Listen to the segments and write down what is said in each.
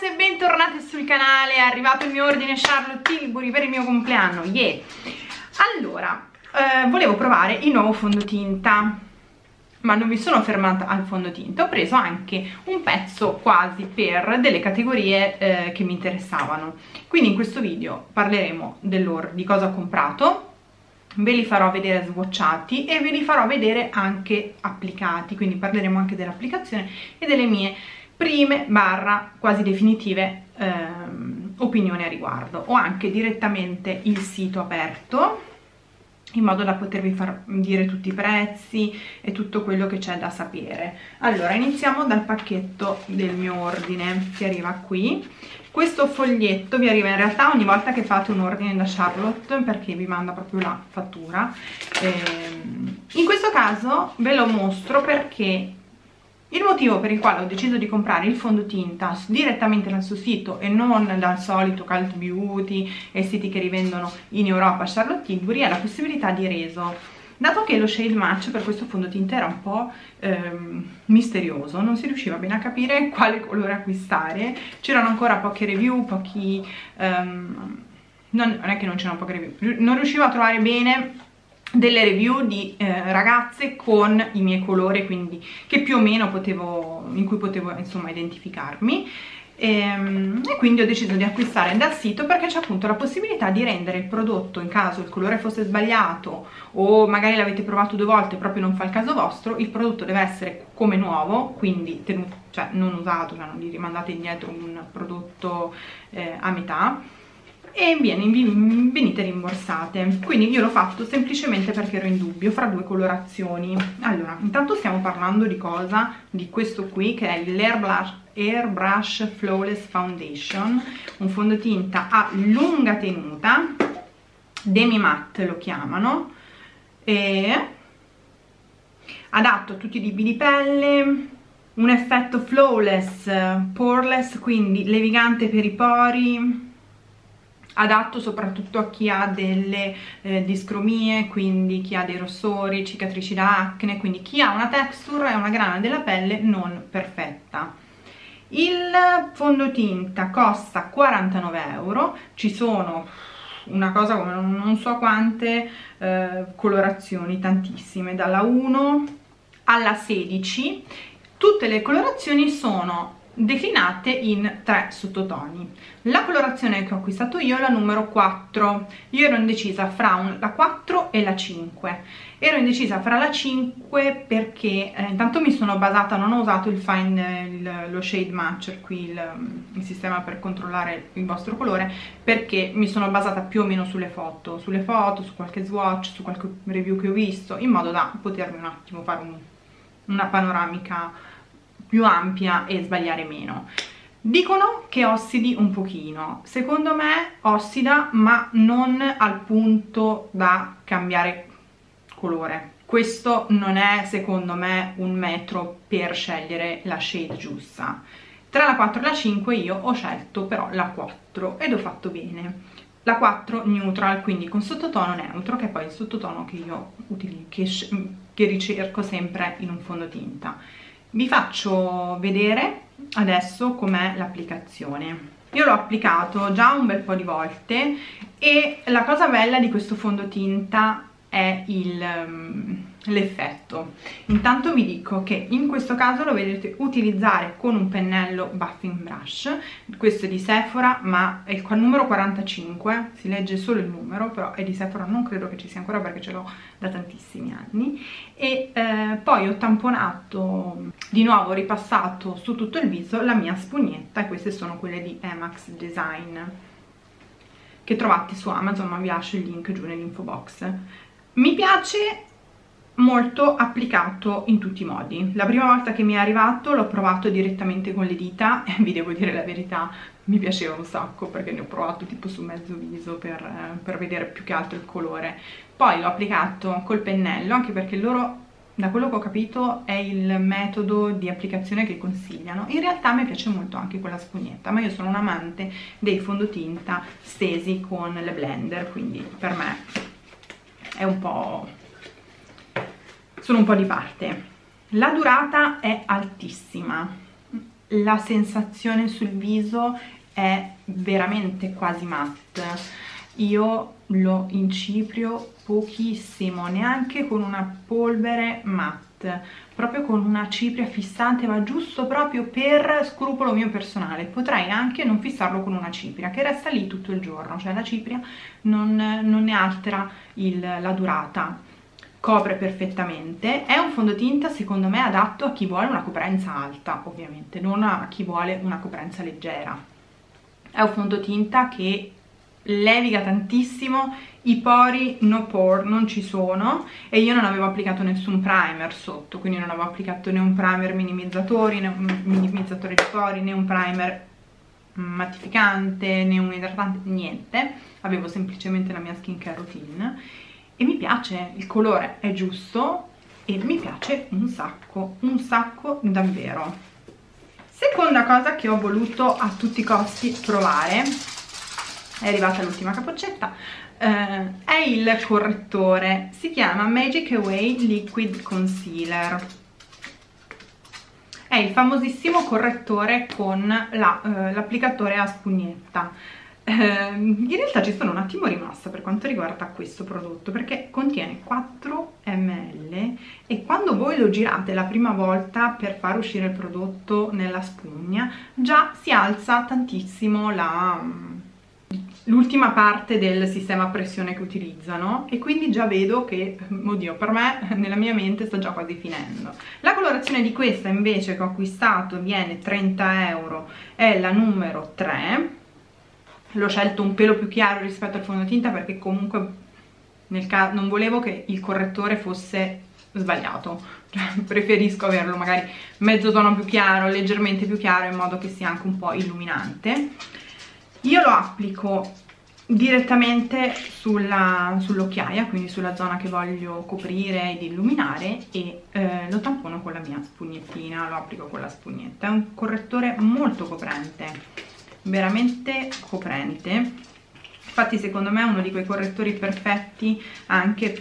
e bentornate sul canale. È arrivato il mio ordine Charlotte Tilbury per il mio compleanno, yeah! Allora, volevo provare il nuovo fondotinta, ma non mi sono fermata al fondotinta, ho preso anche un pezzo quasi per delle categorie che mi interessavano. Quindi in questo video parleremo di cosa ho comprato, ve li farò vedere swatchati e ve li farò vedere anche applicati, quindi parleremo anche dell'applicazione e delle mie prime barra quasi definitive opinioni a riguardo. Ho anche direttamente il sito aperto in modo da potervi far dire tutti i prezzi e tutto quello che c'è da sapere. Allora, iniziamo dal pacchetto del mio ordine che arriva qui. Questo foglietto vi arriva in realtà ogni volta che fate un ordine da Charlotte, perché vi manda proprio la fattura. In questo caso ve lo mostro perché il motivo per il quale ho deciso di comprare il fondotinta direttamente dal suo sito e non dal solito Cult Beauty e siti che rivendono in Europa Charlotte Tilbury è la possibilità di reso. Dato che lo shade match per questo fondotinta era un po' misterioso, non si riusciva bene a capire quale colore acquistare, c'erano ancora poche review, non è che non c'erano poche review, non riuscivo a trovare bene delle review di ragazze con i miei colori, quindi che più o meno in cui potevo insomma identificarmi, e quindi ho deciso di acquistare dal sito perché c'è appunto la possibilità di rendere il prodotto, in caso il colore fosse sbagliato o magari l'avete provato 2 volte e proprio non fa il caso vostro, il prodotto deve essere come nuovo, quindi cioè non usato, cioè non gli rimandate indietro un prodotto a metà e venite rimborsate. Quindi io l'ho fatto semplicemente perché ero in dubbio fra 2 colorazioni. Allora, intanto stiamo parlando di cosa? Di questo qui che è l'Airbrush Flawless Foundation, un fondotinta a lunga tenuta, demi matte lo chiamano, e adatto a tutti i tipi di pelle, un effetto flawless, poreless, quindi levigante per i pori, adatto soprattutto a chi ha delle discromie, quindi chi ha dei rossori, cicatrici da acne, quindi chi ha una texture e una grana della pelle non perfetta. Il fondotinta costa 49 euro, ci sono una cosa come non so quante colorazioni, tantissime, dalla 1 alla 16, tutte le colorazioni sono declinate in 3 sottotoni. La colorazione che ho acquistato io è la numero 4, io ero indecisa fra la 4 e la 5, ero indecisa fra la 5 perché intanto mi sono basata, non ho usato lo shade matcher qui, il sistema per controllare il vostro colore, perché mi sono basata più o meno sulle foto, su qualche swatch, su qualche review che ho visto, in modo da potermi un attimo fare una panoramica più ampia e sbagliare meno. Dicono che ossidi un pochino, secondo me ossida ma non al punto da cambiare colore. Questo non è secondo me un metro per scegliere la shade giusta. Tra la 4 e la 5 io ho scelto però la 4 ed ho fatto bene. La 4 neutral, quindi con sottotono neutro, che è poi il sottotono che io che ricerco sempre in un fondotinta. Vi faccio vedere adesso com'è l'applicazione. Io l'ho applicato già un bel po' di volte e la cosa bella di questo fondotinta è l'effetto. Intanto vi dico che in questo caso lo vedete utilizzare con un pennello buffing brush, questo è di Sephora ma è il numero 45, si legge solo il numero, però è di Sephora, non credo che ci sia ancora perché ce l'ho da tantissimi anni, e poi ho tamponato di nuovo, ripassato su tutto il viso la mia spugnetta, e queste sono quelle di Emax Design che trovate su Amazon, ma vi lascio il link giù nell'info box. Mi piace molto applicato in tutti i modi. La prima volta che mi è arrivato l'ho provato direttamente con le dita e vi devo dire la verità, mi piaceva un sacco perché ne ho provato tipo su mezzo viso per vedere più che altro il colore. Poi l'ho applicato col pennello, anche perché loro, da quello che ho capito, è il metodo di applicazione che consigliano. In realtà mi piace molto anche quella spugnetta, ma io sono un amante dei fondotinta stesi con le blender, quindi per me è sono un po' di parte. La durata è altissima, la sensazione sul viso è veramente quasi matte. Io lo inciprio pochissimo, neanche con una polvere matte, proprio con una cipria fissante, ma giusto proprio per scrupolo mio personale. Potrei anche non fissarlo con una cipria che resta lì tutto il giorno, cioè la cipria non ne altera la durata, copre perfettamente. È un fondotinta secondo me adatto a chi vuole una coprenza alta, ovviamente, non a chi vuole una coprenza leggera. È un fondotinta che leviga tantissimo, i pori no pore non ci sono, e io non avevo applicato nessun primer sotto, quindi non avevo applicato né un primer minimizzatore di pori, né un primer mattificante, né un idratante, niente. Avevo semplicemente la mia skincare routine e mi piace, il colore è giusto e mi piace un sacco davvero. Seconda cosa che ho voluto a tutti i costi provare, è arrivata l'ultima capoccetta, è il correttore, si chiama Magic Away Liquid Concealer. È il famosissimo correttore con l'applicatore a spugnetta. In realtà ci sono un attimo rimasta per quanto riguarda questo prodotto, perché contiene 4 ml e quando voi lo girate la prima volta per far uscire il prodotto nella spugna già si alza tantissimo l'ultima parte del sistema a pressione che utilizzano, e quindi già vedo che, oddio, per me nella mia mente sta già quasi finendo. La colorazione di questa invece che ho acquistato viene 30 €, è la numero 3. L'ho scelto un pelo più chiaro rispetto al fondotinta perché comunque non volevo che il correttore fosse sbagliato, cioè, preferisco averlo magari mezzo tono più chiaro, leggermente più chiaro, in modo che sia anche un po' illuminante. Io lo applico direttamente sull'occhiaia, quindi sulla zona che voglio coprire ed illuminare, e lo tampono con la mia spugnettina, lo applico con la spugnetta. È un correttore molto coprente, veramente coprente. Infatti secondo me è uno di quei correttori perfetti anche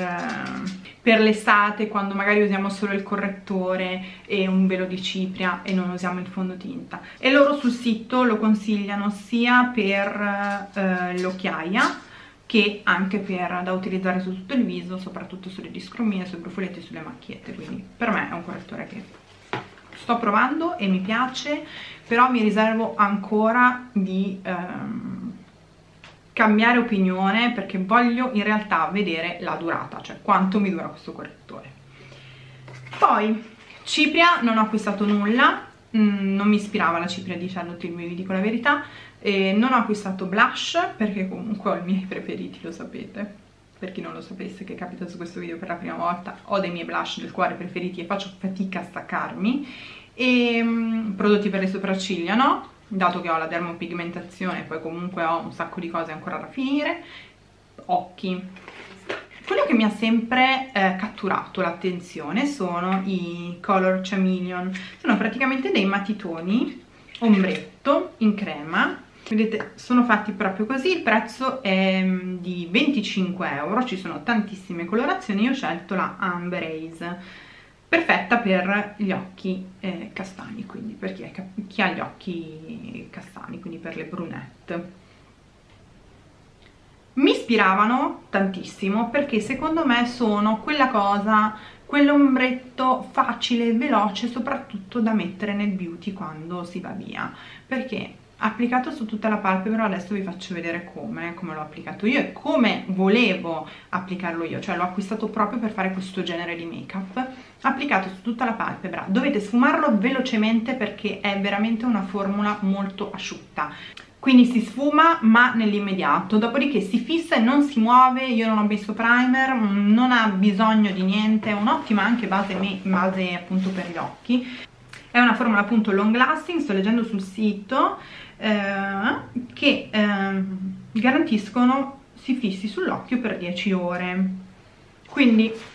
per l'estate, quando magari usiamo solo il correttore e un velo di cipria e non usiamo il fondotinta. E loro sul sito lo consigliano sia per l'occhiaia che anche da utilizzare su tutto il viso, soprattutto sulle discromie, sui brufoletti e sulle macchiette. Quindi per me è un correttore che sto provando e mi piace, però mi riservo ancora di cambiare opinione, perché voglio in realtà vedere la durata, cioè quanto mi dura questo correttore. Poi cipria non ho acquistato nulla, non mi ispirava la cipria di Charlotte Tilbury, vi dico la verità. Non ho acquistato blush perché comunque ho i miei preferiti, lo sapete. Per chi non lo sapesse, che capita su questo video per la prima volta, ho dei miei blush del cuore preferiti e faccio fatica a staccarmi. E prodotti per le sopracciglia no, dato che ho la dermopigmentazione e poi comunque ho un sacco di cose ancora da finire. Occhi, quello che mi ha sempre catturato l'attenzione sono i Color Chameleon. Sono praticamente dei matitoni ombretto in crema. Vedete, sono fatti proprio così. Il prezzo è di 25 €, ci sono tantissime colorazioni. Io ho scelto la Amber Haze, perfetta per gli occhi castani, quindi per chi ha gli occhi castani, quindi per le brunette. Mi ispiravano tantissimo perché secondo me sono quella cosa, quell'ombretto facile e veloce, soprattutto da mettere nel beauty quando si va via, perché applicato su tutta la palpebra. Adesso vi faccio vedere come l'ho applicato io e come volevo applicarlo io, cioè l'ho acquistato proprio per fare questo genere di make up. Applicato su tutta la palpebra, dovete sfumarlo velocemente perché è veramente una formula molto asciutta, quindi si sfuma ma nell'immediato, dopodiché si fissa e non si muove. Io non ho visto primer, non ha bisogno di niente, è un'ottima anche base appunto per gli occhi. È una formula appunto long lasting, sto leggendo sul sito, che garantiscono si fissi sull'occhio per 10 ore. Quindi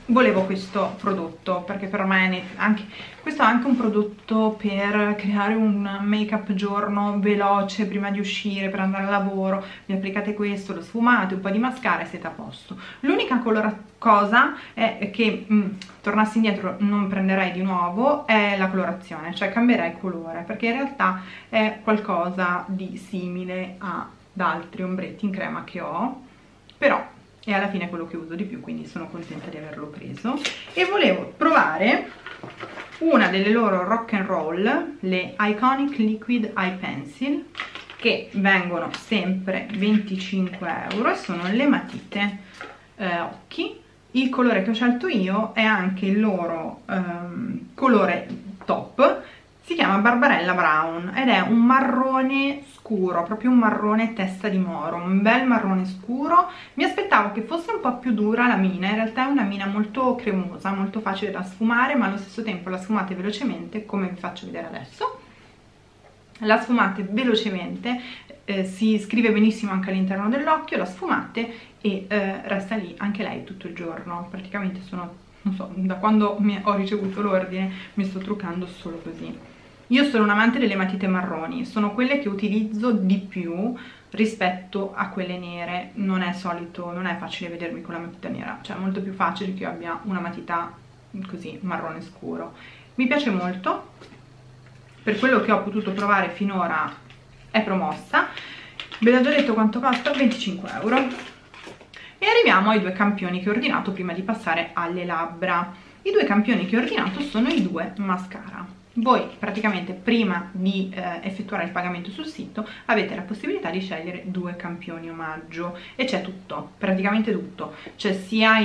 volevo questo prodotto perché per me questo è anche un prodotto per creare un make up giorno veloce prima di uscire, per andare al lavoro. Vi applicate questo, lo sfumate, un po' di mascara e siete a posto. L'unica cosa è che tornassi indietro non prenderei di nuovo è la colorazione, cioè cambierei colore, perché in realtà è qualcosa di simile ad altri ombretti in crema che ho, però e alla fine è quello che uso di più, quindi sono contenta di averlo preso. E volevo provare una delle loro rock and roll, le Iconic Liquid Eye Pencil, che vengono sempre 25 euro e sono le matite occhi. Il colore che ho scelto io è anche il loro colore top, si chiama Barbarella Brown ed è un marrone scuro, proprio un marrone testa di moro, un bel marrone scuro. Mi aspettavo che fosse un po' più dura la mina, in realtà è una mina molto cremosa, molto facile da sfumare, ma allo stesso tempo la sfumate velocemente, come vi faccio vedere adesso. La sfumate velocemente, si scrive benissimo anche all'interno dell'occhio, la sfumate e resta lì anche lei tutto il giorno. Praticamente non so, da quando ho ricevuto l'ordine mi sto truccando solo così. Io sono un amante delle matite marroni, sono quelle che utilizzo di più rispetto a quelle nere. Non è facile vedermi con la matita nera, cioè è molto più facile che io abbia una matita così marrone scuro. Mi piace molto, per quello che ho potuto provare finora è promossa. Ve l'ho già detto quanto costa, 25 euro. E arriviamo ai due campioni che ho ordinato prima di passare alle labbra. I due campioni che ho ordinato sono i due mascara. Voi praticamente prima di effettuare il pagamento sul sito avete la possibilità di scegliere due campioni omaggio e c'è tutto, praticamente tutto. C'è sia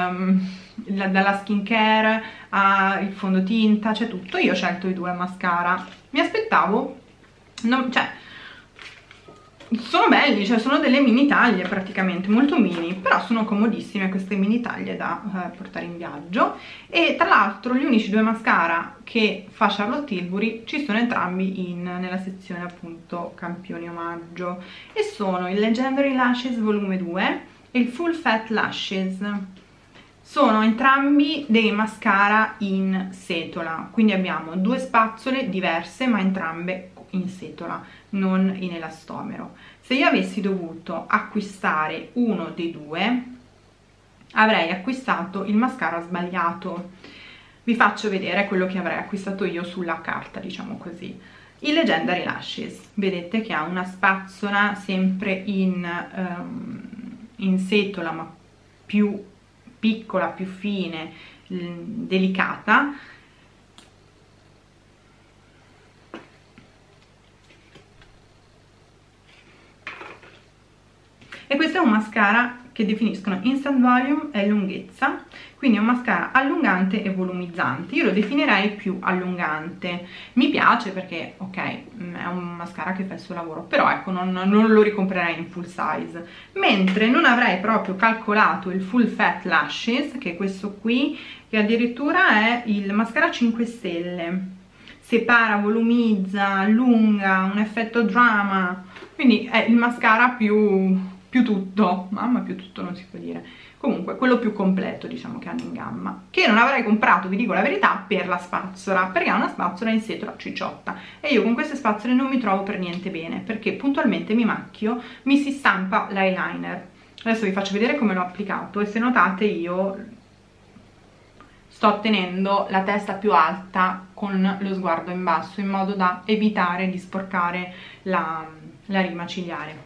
dalla skincare al fondotinta, c'è tutto. Io ho scelto i due mascara. Mi aspettavo, sono belli, cioè sono delle mini taglie praticamente, molto mini, però sono comodissime queste mini taglie da portare in viaggio. E tra l'altro gli unici due mascara che fa Charlotte Tilbury ci sono entrambi nella sezione appunto campioni omaggio e sono il Legendary Lashes volume 2 e il Full Fat Lashes. Sono entrambi dei mascara in setola, quindi abbiamo due spazzole diverse ma entrambe in setola, non in elastomero. Se io avessi dovuto acquistare uno dei due avrei acquistato il mascara sbagliato. Vi faccio vedere quello che avrei acquistato io sulla carta, diciamo così. Il Legendary Lashes, vedete che ha una spazzola sempre in setola ma più piccola, più fine, delicata. E questo è un mascara che definiscono instant volume e lunghezza, quindi è un mascara allungante e volumizzante. Io lo definirei più allungante. Mi piace perché, ok, è un mascara che fa il suo lavoro, però ecco, non lo ricomprerei in full size. Mentre non avrei proprio calcolato il Full Fat Lashes, che è questo qui, che addirittura è il mascara 5 stelle. Separa, volumizza, allunga, un effetto drama, quindi è il mascara più tutto, mamma, più tutto non si può dire, comunque quello più completo diciamo che hanno in gamma, che non avrei comprato, vi dico la verità, per la spazzola, perché ha una spazzola in setola cicciotta e io con queste spazzole non mi trovo per niente bene, perché puntualmente mi macchio, mi si stampa l'eyeliner. Adesso vi faccio vedere come l'ho applicato e se notate io sto tenendo la testa più alta con lo sguardo in basso in modo da evitare di sporcare la rima cigliare.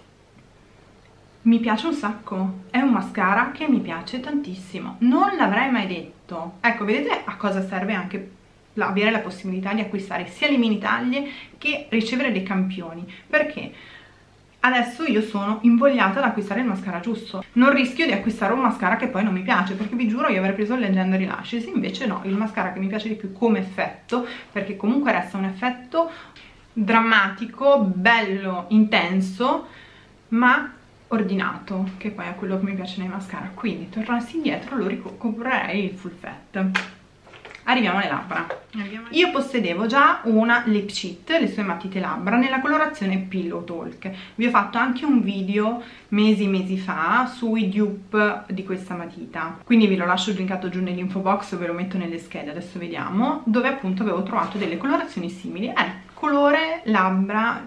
Mi piace un sacco, è un mascara che mi piace tantissimo, non l'avrei mai detto. Ecco, vedete a cosa serve anche avere la possibilità di acquistare sia le mini taglie che ricevere dei campioni, perché adesso io sono invogliata ad acquistare il mascara giusto, non rischio di acquistare un mascara che poi non mi piace, perché vi giuro io avrei preso il Legendary Lashes, invece no, il mascara che mi piace di più come effetto, perché comunque resta un effetto drammatico, bello, intenso, ma ordinato, che poi è quello che mi piace nei mascara. Quindi tornassi indietro lo ricomprerei il Full Fat. Arriviamo alle labbra. Io possedevo già una lip cheat, le sue matite labbra, nella colorazione Pillow Talk. Vi ho fatto anche un video mesi fa sui dupe di questa matita, quindi vi lo lascio linkato giù nell'info box o ve lo metto nelle schede, adesso vediamo, dove appunto avevo trovato delle colorazioni simili. Colore labbra,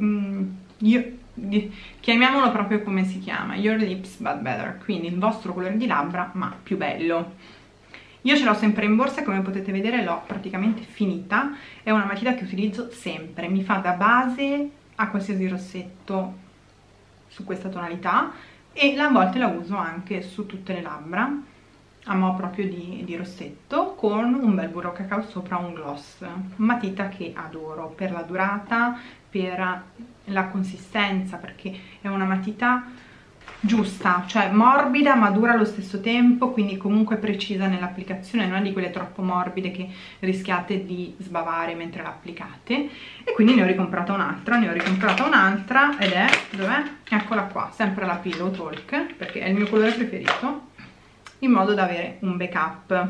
chiamiamolo proprio come si chiama, Your Lips But Better, quindi il vostro colore di labbra ma più bello. Io ce l'ho sempre in borsa, come potete vedere l'ho praticamente finita, è una matita che utilizzo sempre, mi fa da base a qualsiasi rossetto su questa tonalità e a volte la uso anche su tutte le labbra, a mo' proprio di rossetto, con un bel burro cacao sopra, un gloss. Matita che adoro per la durata, per la consistenza, perché è una matita giusta, cioè morbida ma dura allo stesso tempo, quindi comunque precisa nell'applicazione, non è di quelle troppo morbide che rischiate di sbavare mentre l'applicate. E quindi ne ho ricomprata un'altra ed è, dov'è? Eccola qua, sempre la Pillow Talk, perché è il mio colore preferito, in modo da avere un backup.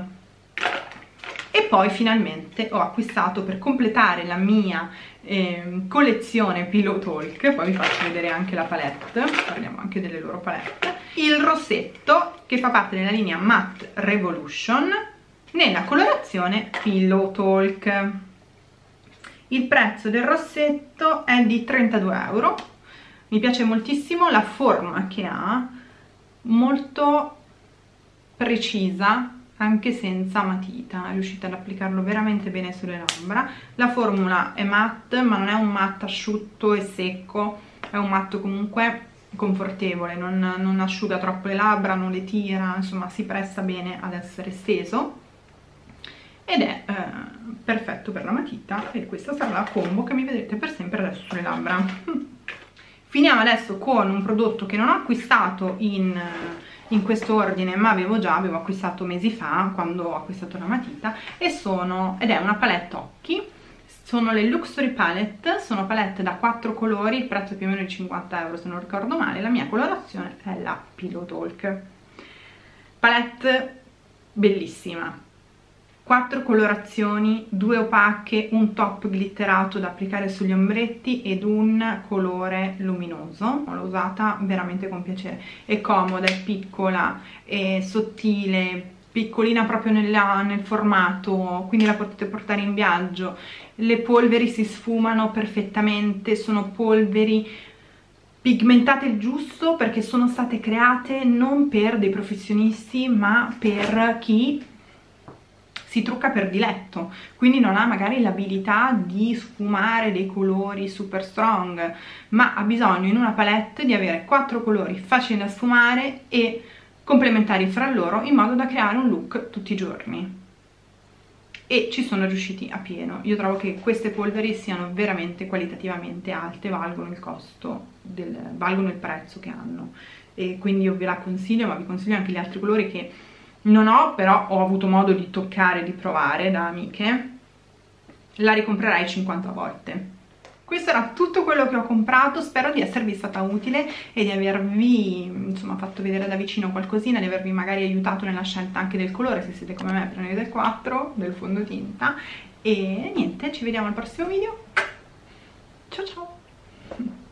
E poi finalmente ho acquistato, per completare la mia collezione Pillow Talk, poi vi faccio vedere anche la palette, parliamo anche delle loro palette, il rossetto che fa parte della linea Matte Revolution nella colorazione Pillow Talk. Il prezzo del rossetto è di 32 euro, mi piace moltissimo la forma che ha, molto precisa anche senza matita, riuscite ad applicarlo veramente bene sulle labbra. La formula è matte, ma non è un matte asciutto e secco, è un matte comunque confortevole, non asciuga troppo le labbra, non le tira, insomma si presta bene ad essere steso ed è perfetto per la matita, e questa sarà la combo che mi vedrete per sempre adesso sulle labbra. Finiamo adesso con un prodotto che non ho acquistato in questo ordine, ma avevo acquistato mesi fa quando ho acquistato la matita, ed è una palette occhi. Sono le Luxury Palette, sono palette da 4 colori, il prezzo è più o meno di 50 euro se non ricordo male. La mia colorazione è la Pillow Talk. Palette bellissima, 4 colorazioni, 2 opache, un top glitterato da applicare sugli ombretti ed un colore luminoso. L'ho usata veramente con piacere, è comoda, è piccola, è sottile, piccolina proprio nel formato, quindi la potete portare in viaggio. Le polveri si sfumano perfettamente, sono polveri pigmentate il giusto, perché sono state create non per dei professionisti ma per chi si trucca per diletto, quindi non ha magari l'abilità di sfumare dei colori super strong, ma ha bisogno in una palette di avere 4 colori facili da sfumare e complementari fra loro, in modo da creare un look tutti i giorni. E ci sono riusciti a pieno. Io trovo che queste polveri siano veramente qualitativamente alte, valgono il costo, valgono il prezzo che hanno, e quindi io ve la consiglio, ma vi consiglio anche gli altri colori che non ho, però ho avuto modo di toccare e di provare da amiche. La ricomprerai 50 volte. Questo era tutto quello che ho comprato, spero di esservi stata utile e di avervi insomma fatto vedere da vicino qualcosina, di avervi magari aiutato nella scelta anche del colore, se siete come me prendete il 4 del fondotinta. E niente, ci vediamo al prossimo video, ciao ciao!